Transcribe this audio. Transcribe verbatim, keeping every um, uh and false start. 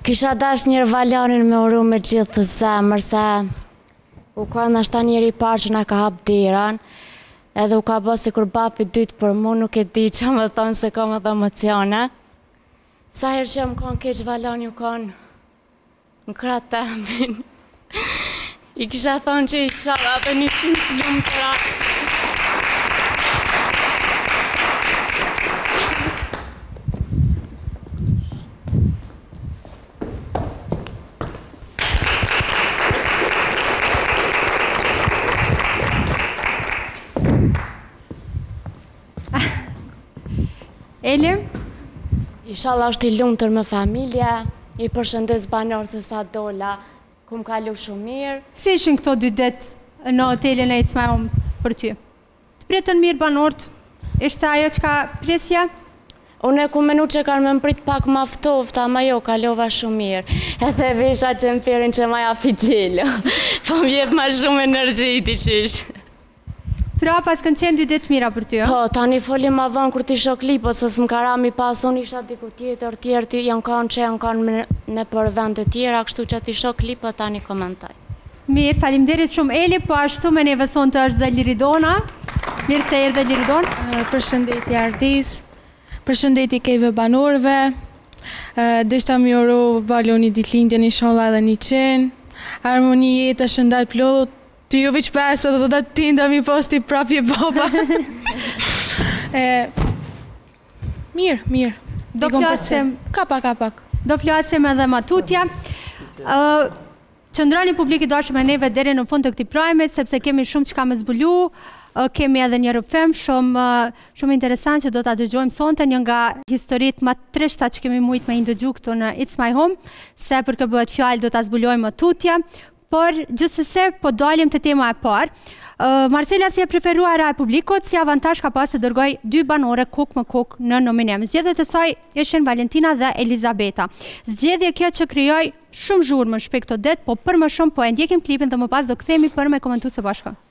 Kisha dash njërë Valjanin me uru me gjithë të zemër, se u ka nashta njëri parë që na ka hap diran, edhe u ka bë si kur bapi dytë për mu, nuk e di që më thonë se ka më dhe emocione. Sa herë që më konë keq Valjani u konë në kratë të amin. I kisha thonë që i shala dhe një qimë lumë të ra. Elir? Inshallah është i lumtur me familja, i përshëndes banor se sa dola, ku më kalu shumë mirë. Si ishin këto dy ditë në hotelin e It's My Home për ty? Të pritën mirë banorët? Ishte ajo që ka presja? Unë e ku menu që kanë me mprit pak ma ftoft, ama jo, kalova shumë mirë. Edhe visha që më firin që ma ja figjello, po më jep ma shumë energji i t'i shish. Pra, pas kanë qenë dy ditë mira për ty, jo? Po, tani folim ma vën kur t'i shoh klipët, se s'm ka rami pas, unë isha diku tjetër, tjerë ti janë kanë që janë kanë në për vende tjera, kështu që t'i shoh klipët tani komentaj. Mirë, faleminderit shumë Eli, po ashtu me neve sonte është dhe Liridona. Mirë se erdhe Liridona. Përshëndetje Ardis, përshëndetje kejve banorëve, deshta mi uru Valjoni ditëlindjen inshallah edhe një qenë, harmoni jetë është ndalë plot, të ju vëq pesë dhe dhe t'inda mi posti prapje baba. Mirë, mirë. Do flasim... Kapak, kapak. Do flasim edhe matutja. Qëndrani publiki dashur me neve deri në fund të këtij prajmit, sepse kemi shumë që ka me zbulu, kemi edhe një rëfem shumë, shumë interesant që do t'a dëgjojmë sonte, një nga historit më trishta që kemi mujt me i ndëgju këtu në It's My Home, se për këtë bëhet fjallë do t'a zbulojmë matutja. Por gjithsesi po dalim te tema e parë. Marcela si e preferuara e publikut, si avantazh ka pas të dërgoj dy banore kok më kok në nominim. Zgjedhjet e saj ishin Valentina dhe Elizabeta. Zgjedhje kjo që krijoi shumë zhurmë në shpejt këto det, po për më shumë po e ndjekim klipin dhe më pas do kthehemi për me komentu së bashku.